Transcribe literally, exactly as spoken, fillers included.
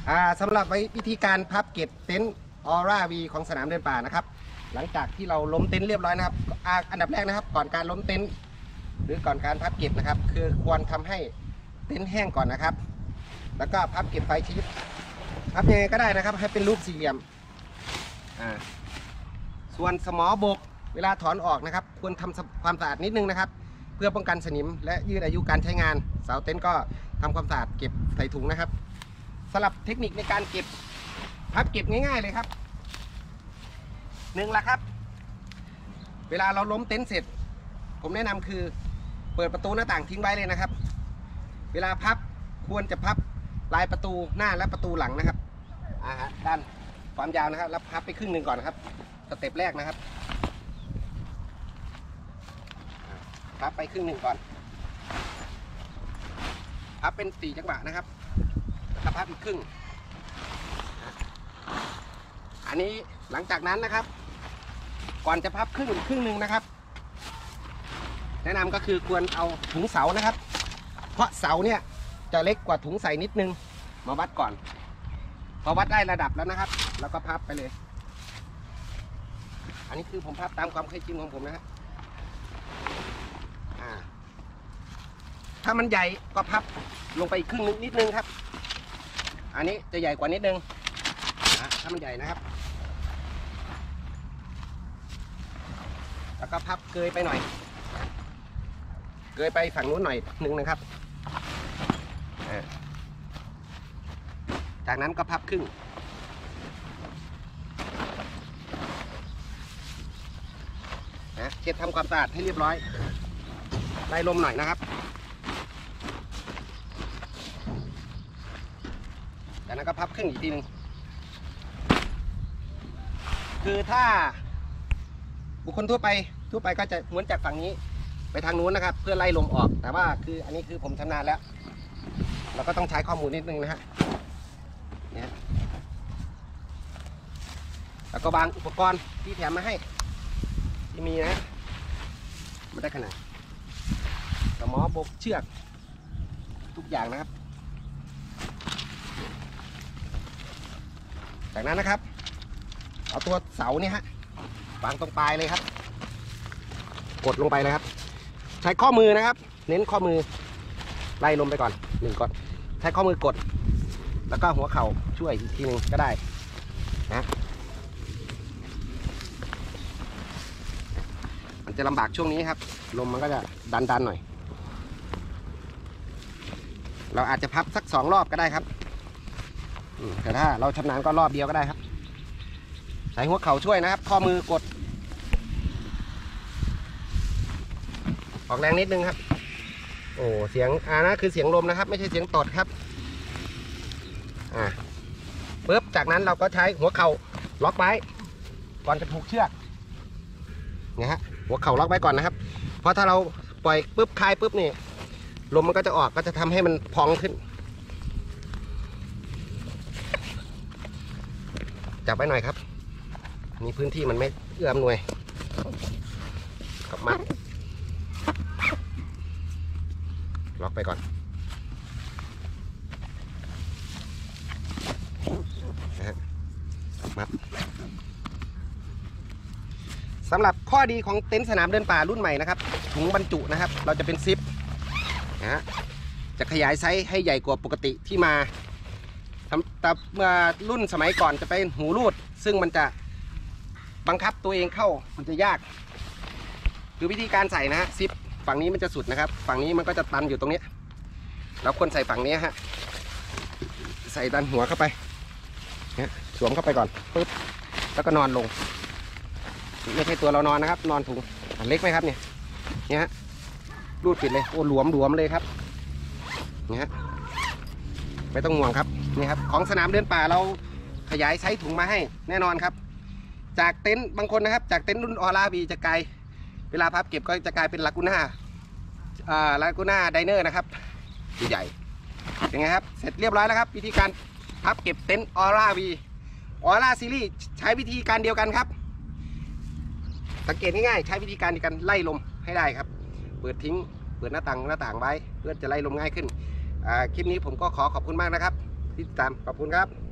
อ่าสำหรับวิธีการพับเก็บเต็นท์ออร่าวีของสนามเดินป่านะครับหลังจากที่เราล้มเต็นท์เรียบร้อยนะครับอ่าอันดับแรกนะครับก่อนการล้มเต็นท์หรือก่อนการพับเก็บนะครับคือควรทำให้เต็นท์แห้งก่อนนะครับแล้วก็พับเก็บไฟชีสพับยังไงก็ได้นะครับให้เป็นรูปสี่เหลี่ยมอ่าส่วนสมอบกเวลาถอนออกนะครับควรทำความสะอาดนิดนึงนะครับเพื่อป้องกันสนิมและยืดอายุการใช้งานเสาเต็นท์ก็ทำความสะอาดเก็บใส่ถุงนะครับสำหรับเทคนิคในการเก็บพับเก็บง่ายๆเลยครับหนึ่งละครับเวลาเราล้มเต็นท์เสร็จผมแนะนำคือเปิดประตูหน้าต่างทิ้งไว้เลยนะครับเวลาพับควรจะพับลายประตูหน้าและประตูหลังนะครับอ่าด้านความยาวนะครับแล้วพับไปครึ่งหนึ่งก่อนนะครับสเต็ปแรกนะครับพับไปครึ่งหนึ่งก่อนพับเป็นสี่จังหวะนะครับแล้วก็พับอีกครึ่งอันนี้หลังจากนั้นนะครับก่อนจะพับครึ่งครึ่งหนึ่งนะครับแนะนำก็คือควรเอาถุงเสานะครับเพราะเสาเนี่ยจะเล็กกว่าถุงใส่นิดนึงมาวัดก่อนพอวัดได้ระดับแล้วนะครับแล้วก็พับไปเลยอันนี้คือผมพับตามความเคยชินของผมนะฮะถ้ามันใหญ่ก็พับลงไปอีกครึ่งนิดนึงครับอันนี้จะใหญ่กว่านิดนึงถ้ามันใหญ่นะครับแล้วก็พับเกยไปหน่อยเกยไปฝั่งนู้นหน่อยนึงนะครับจากนั้นก็พับครึ่งนะเช็ดทำความสะอาดให้เรียบร้อยไล่ลมหน่อยนะครับจากนั้นก็พับครึ่งอีกทีหนึ่งคือถ้าบุคคลทั่วไปทั่วไปก็จะม้วนจากฝั่งนี้ไปทางนู้นนะครับเพื่อไล่ลมออกแต่ว่าคืออันนี้คือผมชำนาญแล้วเราก็ต้องใช้ข้อมูลนิดนึงนะฮะเนี่ยแล้วก็วางอุปกรณ์ที่แถมมาให้ที่มีนะไม่ได้ขนาดสมอบกเชือกทุกอย่างนะครับจากนั้นนะครับเอาตัวเสาเนี่ยฮะวางตรงปลายเลยครับกดลงไปเลยครับใช้ข้อมือนะครับเน้นข้อมือไล่ลมไปก่อนหนึ่งก่อนใช้ข้อมือกดแล้วก็หัวเข่าช่วยอีกทีหนึ่งก็ได้นะมันจะลำบากช่วงนี้ครับลมมันก็จะดันดันหน่อยเราอาจจะพับสักสองรอบก็ได้ครับแต่ถ้าเราชำนาญก็รอบเดียวก็ได้ครับใช้หัวเข่าช่วยนะครับข้อมือกดออกแรงนิดนึงครับโอ้เสียงอ่านะคือเสียงลมนะครับไม่ใช่เสียงตดครับอ่าปึ๊บจากนั้นเราก็ใช้หัวเข่าล็อกไว้ก่อนจะผูกเชือกเนี่ยฮะหัวเข่าล็อกไว้ก่อนนะครับเพราะถ้าเราปล่อยปึ๊บคลายปึ๊บนี่ลมมันก็จะออกก็จะทำให้มันพองขึ้นจับไว้หน่อยครับมีพื้นที่มันไม่เอื้อมหน่วยกลับมาล็อกไปก่อนนะฮะมาสำหรับข้อดีของเต็นท์สนามเดินป่ารุ่นใหม่นะครับถุงบรรจุนะครับเราจะเป็นซิปนะฮะจะขยายไซส์ให้ใหญ่กว่าปกติที่มาแต่เมื่อรุ่นสมัยก่อนจะเป็นหูรูดซึ่งมันจะบังคับตัวเองเข้ามันจะยากคือวิธีการใส่นะฮะซิปฝั่งนี้มันจะสุดนะครับฝั่งนี้มันก็จะตันอยู่ตรงนี้แล้วคนใส่ฝั่งนี้ฮะใส่ดันหัวเข้าไปเนี่ยสวมเข้าไปก่อนปึ๊บแล้วก็นอนลงไม่ใช่ตัวเรานอนนะครับนอนถุงเล็กไหมครับเนี่ยเนี่ยฮะรูดปิดเลยโอ้หลวมหลวมเลยครับเนี่ยฮะไม่ต้องห่วงครับนี่ครับของสนามเดินป่าเราขยายไซส์ถุงมาให้แน่นอนครับจากเต็นท์บางคนนะครับจากเต็นท์รุ่นออร่าบีจะกลายเวลาพับเก็บก็จะกลายเป็นลากูน่าอ่าลากูน่าไดเนอร์นะครับใหญ่เป็นไงครับเสร็จเรียบร้อยแล้วครับวิธีการพับเก็บเต็นท์ออร่าบีออร่าซีรีส์ใช้วิธีการเดียวกันครับสังเกตง่ายๆใช้วิธีการในการไล่ลมให้ได้ครับเปิดทิ้งเปิดหน้าต่างหน้าต่างไว้เพื่อจะไล่ลมง่ายขึ้นคลิปนี้ผมก็ขอขอบคุณมากนะครับที่ติดตามขอบคุณครับ